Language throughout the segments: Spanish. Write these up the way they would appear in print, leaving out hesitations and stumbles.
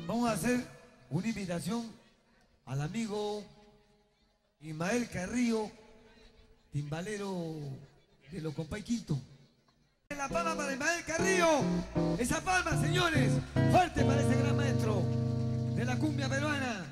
Vamos a hacer una invitación al amigo Ismael Carrillo, timbalero de los Compay Quinto. La palma para Ismael Carrillo. Esa palma, señores, fuerte para ese gran maestro de la cumbia peruana.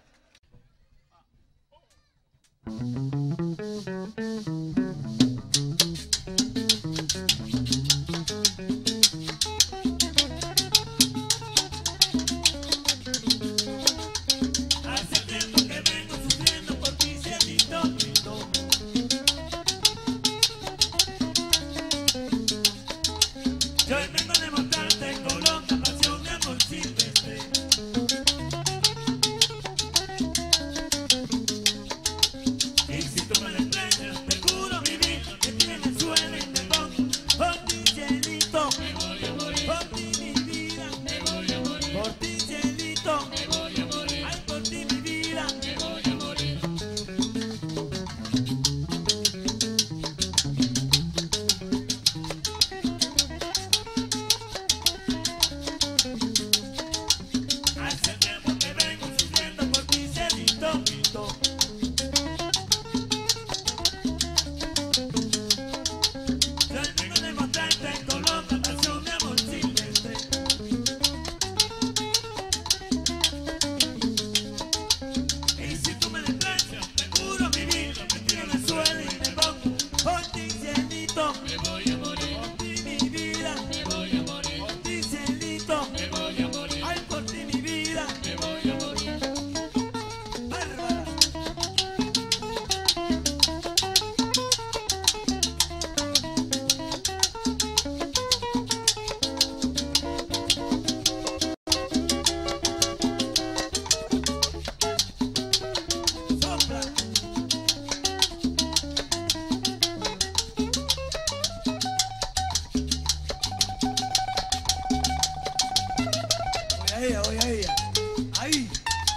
Voy a ella. Ahí.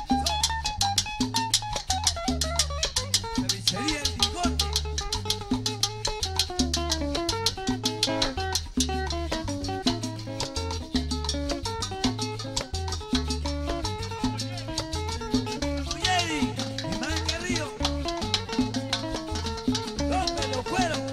La bichería del bigote. Uyeri, Ismael Carrillo. ¿Dónde lo fueron?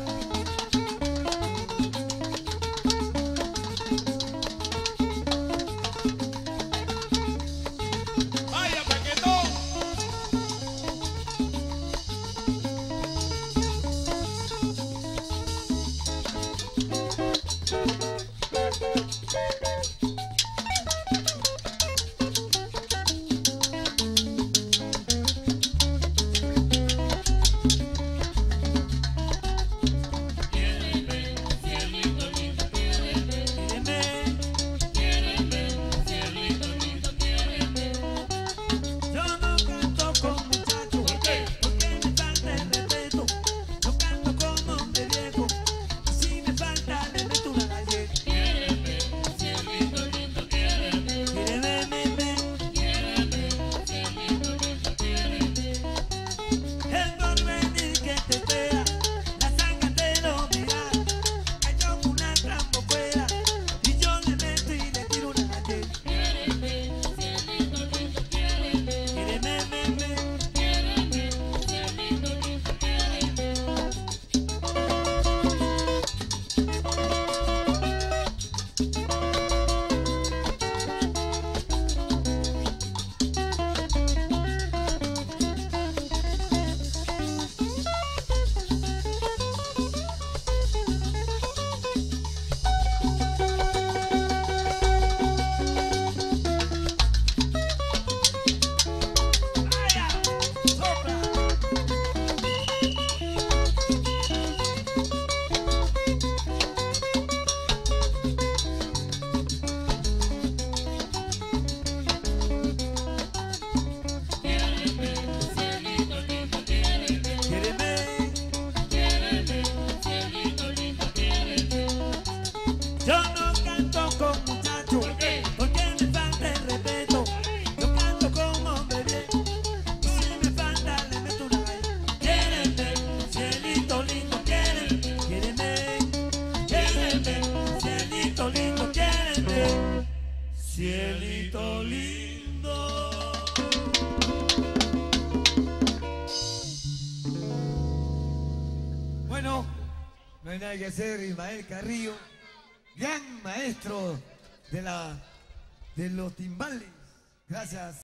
Cielito lindo. Bueno, no hay nada que hacer, Ismael Carrillo, gran maestro de los timbales. Gracias.